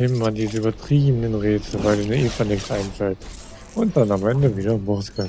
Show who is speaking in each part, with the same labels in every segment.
Speaker 1: immer diese übertriebenen Rätsel, weil ihnen Eva nichts einfällt. Und dann am Ende wieder Muskeln.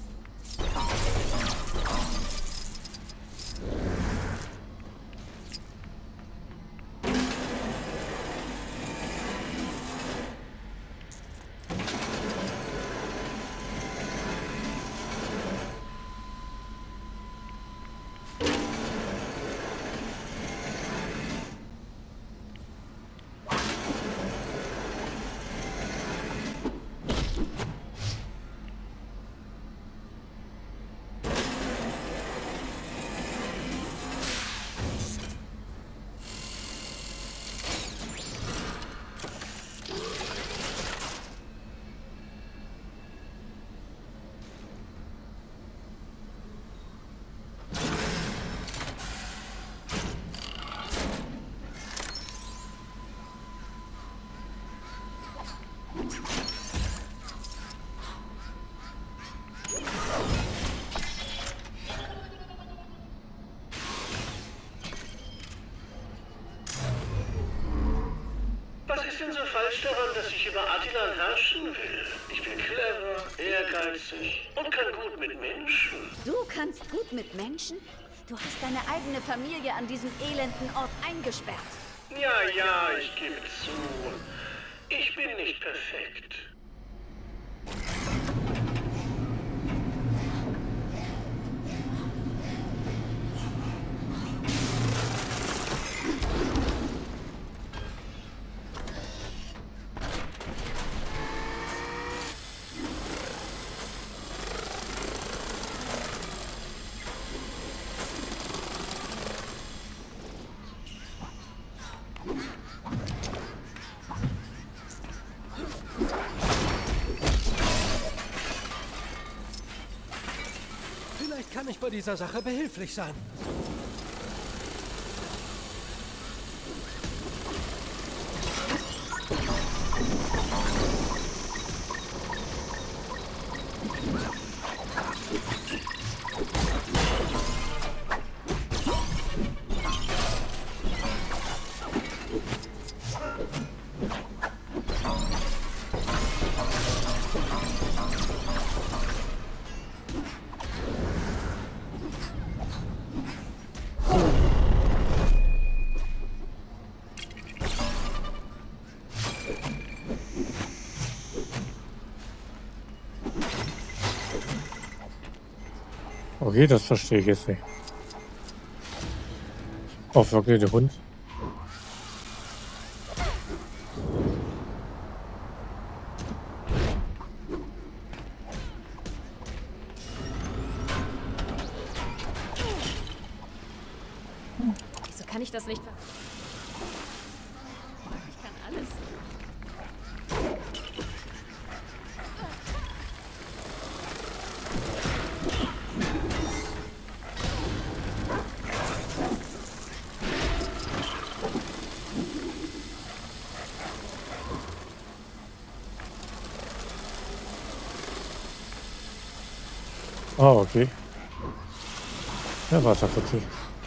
Speaker 2: Was ist denn so falsch daran, dass ich über Attilan herrschen will? Ich bin clever, ehrgeizig und kann gut mit Menschen.
Speaker 3: Du kannst gut mit Menschen? Du hast deine eigene Familie an diesem elenden Ort eingesperrt.
Speaker 2: Ja, ich gebe zu. Ich bin nicht perfekt.
Speaker 4: Vielleicht kann ich bei dieser Sache behilflich sein.
Speaker 1: Okay, das verstehe ich jetzt nicht. Oh, wirklich, der Hund?
Speaker 3: Wieso kann ich das nicht ver... Ich kann alles.
Speaker 1: Ah, okay. Ja, Wasserputzi.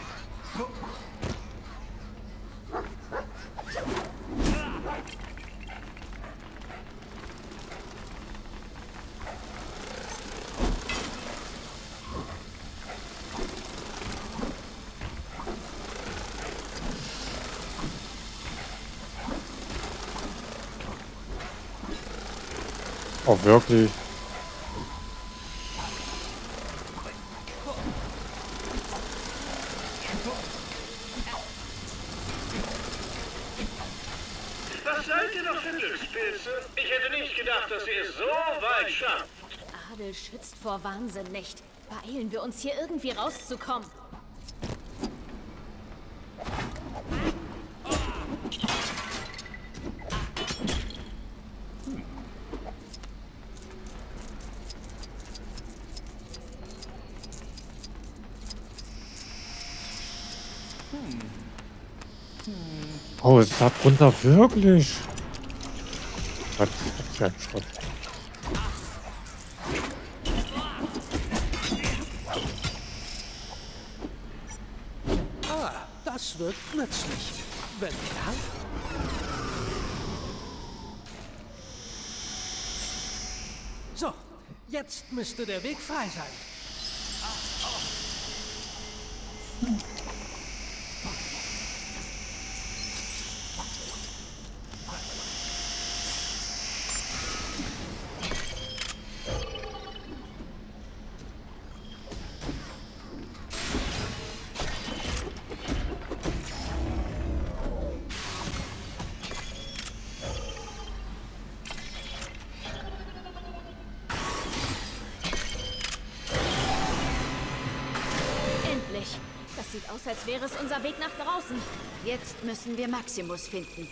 Speaker 1: Oh, wirklich?
Speaker 2: Was seid ihr doch für Glückspilze? Ich hätte nicht gedacht, dass ihr es so weit schafft.
Speaker 3: Adel schützt vor Wahnsinn nicht. Beeilen wir uns, hier irgendwie rauszukommen.
Speaker 1: Oh, es hat runter wirklich. Was für ein Schrott.
Speaker 4: Ah, das wird nützlich. Wenn ja. So, jetzt müsste der Weg frei sein.
Speaker 3: Das sieht aus, als wäre es unser Weg nach draußen. Jetzt müssen wir Maximus finden.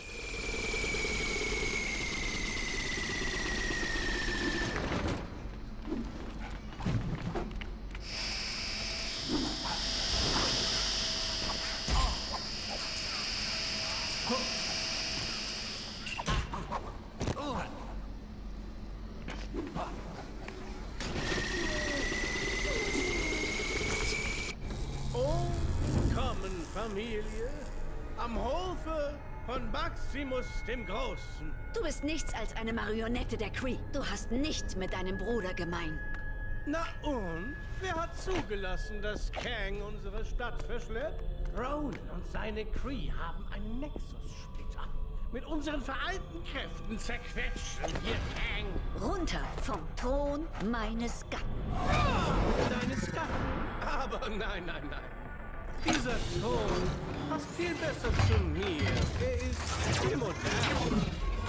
Speaker 2: Familie am Hofe von Maximus dem Großen.
Speaker 3: Du bist nichts als eine Marionette der Kree. Du hast nichts mit deinem Bruder gemein.
Speaker 2: Na und? Wer hat zugelassen, dass Kang unsere Stadt verschleppt? Ronan und seine Kree haben einen Nexus-Splitter. Mit unseren vereinten Kräften zerquetschen wir Kang.
Speaker 3: Runter vom Thron meines Gatten.
Speaker 2: Oh, deines Gatten? Aber nein. Dieser Thron passt viel besser zu mir. Er ist viel moderner.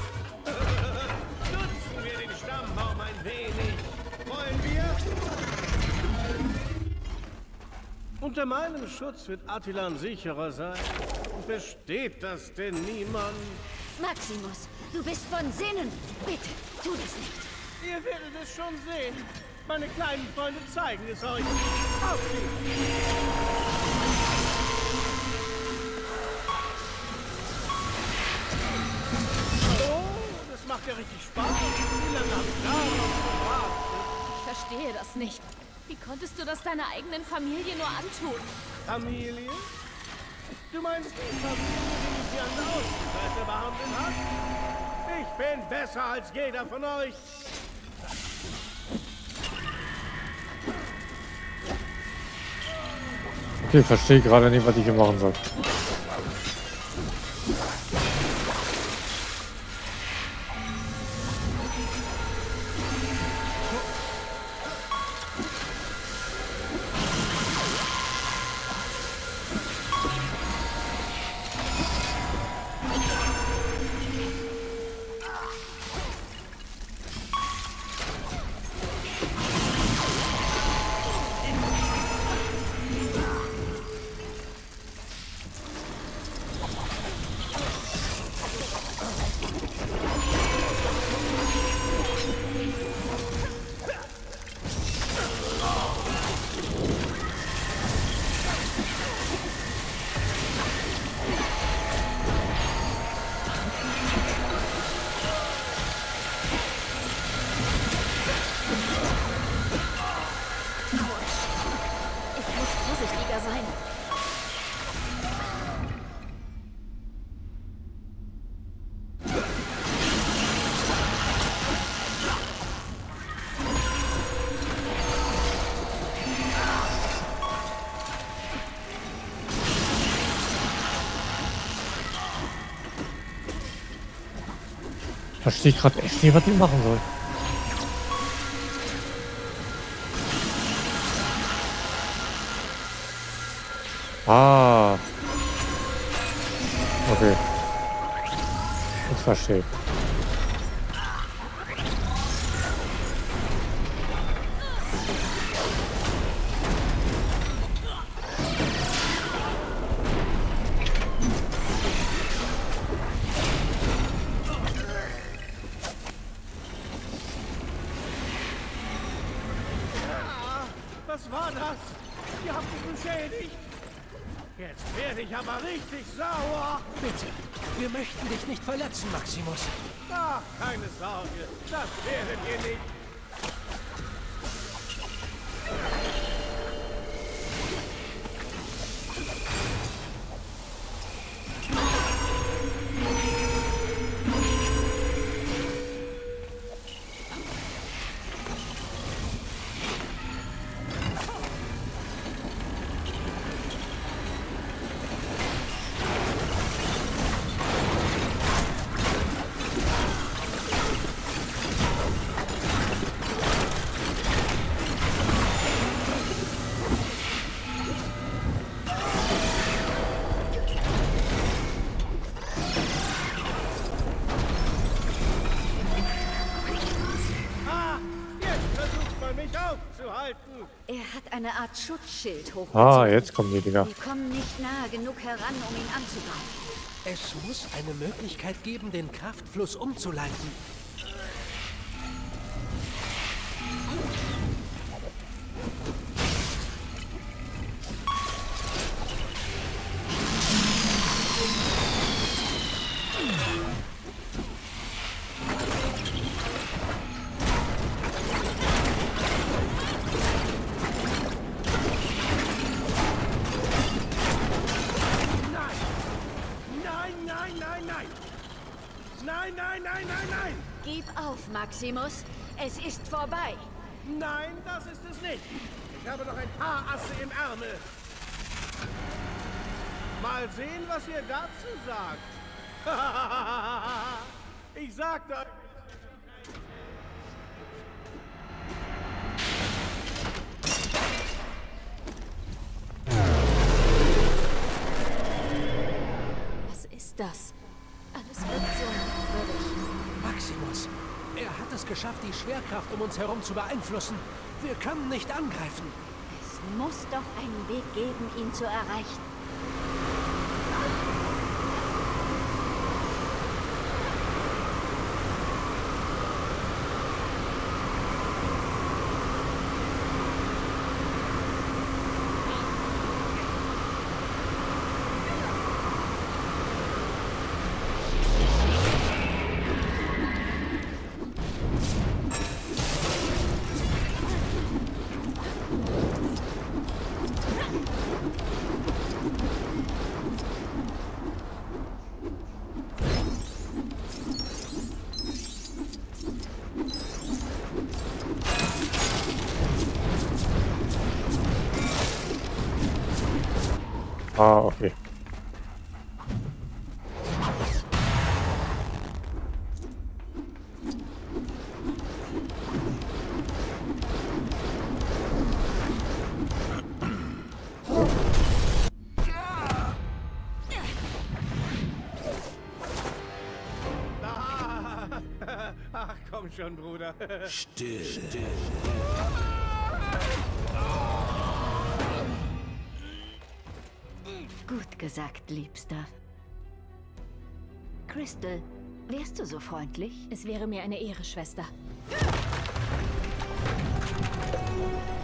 Speaker 2: Nutzen wir den Stammbaum ein wenig. Wollen wir? Unter meinem Schutz wird Attilan sicherer sein. Versteht das denn niemand?
Speaker 3: Maximus, du bist von Sinnen. Bitte, tu das nicht.
Speaker 2: Ihr werdet es schon sehen. Meine kleinen Freunde zeigen es euch. Auf sie! Macht ja richtig Spaß. Wie lange habe ich darauf gewartet?
Speaker 5: Ich verstehe das nicht. Wie konntest du das deiner eigenen Familie nur antun?
Speaker 2: Familie? Du meinst die Familie, die mich hier an der Außenseite behandelt hat? Ich bin besser als jeder von euch.
Speaker 1: Okay, ich verstehe gerade nicht, was ich hier machen soll. Verstehe ich gerade echt nicht, was ich machen soll. Ah. Okay. Ich verstehe.
Speaker 2: Was war das? Ihr habt mich beschädigt. Jetzt werde ich aber richtig sauer.
Speaker 4: Bitte, wir möchten dich nicht verletzen, Maximus.
Speaker 2: Ach, keine Sorge. Das werdet ihr nicht. aufzuhalten.
Speaker 3: Er hat eine Art Schutzschild hochgezogen.
Speaker 1: Ah, jetzt kommen die Dinger.
Speaker 3: Wir kommen nicht nahe genug heran, um ihn anzugreifen.
Speaker 4: Es muss eine Möglichkeit geben, den Kraftfluss umzuleiten.
Speaker 2: Nein!
Speaker 3: Gib auf, Maximus. Es ist vorbei.
Speaker 2: Nein, das ist es nicht. Ich habe noch ein paar Asse im Ärmel. Mal sehen, was ihr dazu sagt. Ich sagte euch...
Speaker 5: Was ist das? Alles wird so merkwürdig.
Speaker 4: Maximus, er hat es geschafft, die Schwerkraft um uns herum zu beeinflussen. Wir können nicht angreifen.
Speaker 3: Es muss doch einen Weg geben, ihn zu erreichen.
Speaker 1: Ah, okay.
Speaker 2: Ach, komm schon, Bruder.
Speaker 4: Still.
Speaker 3: Gut gesagt, Liebster. Crystal, wärst du so freundlich?
Speaker 5: Es wäre mir eine Ehre, Schwester.